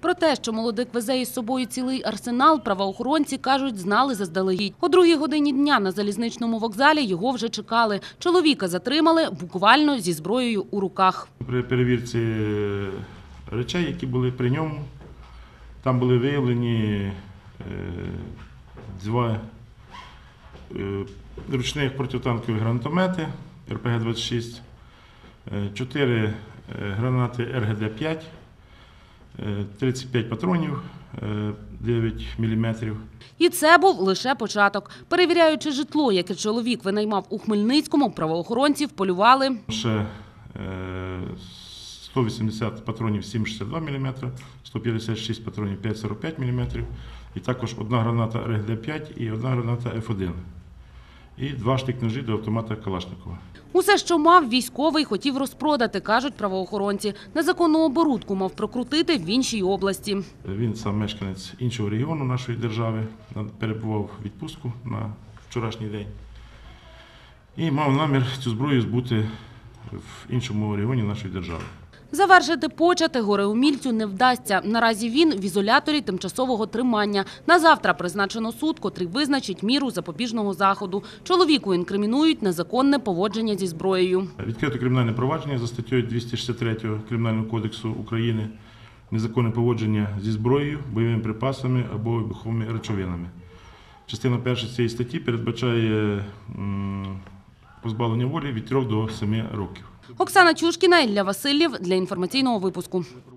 Про те, що молодик везе із собою цілий арсенал, правоохоронці кажуть, знали заздалегідь. О 2-й годині дня на залізничному вокзалі його вже чекали. Чоловіка затримали буквально зі зброєю у руках. При перевірці речей, які були при ньому, там були виявлені 2 ручних протитанкові гранатомети РПГ-26, 4 гранати РГД-5, 35 патронів 9 мм. І це був лише початок. Перевіряючи житло, яке чоловік винаймав у Хмельницькому, правоохоронці вполювали Ще 180 патронів 7,62 мм, 156 патронів 5,45 мм, і також 1 граната РГД-5 і 1 граната Ф1. І 2 штик-ножі до автомата Калашникова. Усе, що мав, військовий хотів розпродати, кажуть правоохоронці. Незаконну оборудку мав прокрутити в іншій області. Він сам мешканець іншого регіону нашої держави, перебував в відпустку на вчорашній день. І мав намір цю зброю збути в іншому регіоні нашої держави. Завершити почате горе-умільцю не вдасться. Наразі він в ізоляторі тимчасового тримання. На завтра призначено суд, котрий визначить міру запобіжного заходу. Чоловіку інкримінують незаконне поводження зі зброєю. Відкрито кримінальне провадження за статтею 263 Кримінального кодексу України «Незаконне поводження зі зброєю, бойовими припасами або вибуховими речовинами». Частина 1 цієї статті передбачає позбавлення волі від 3 до 7 років. Оксана Чушкіна, Ілля Васильєв для інформаційного випуску.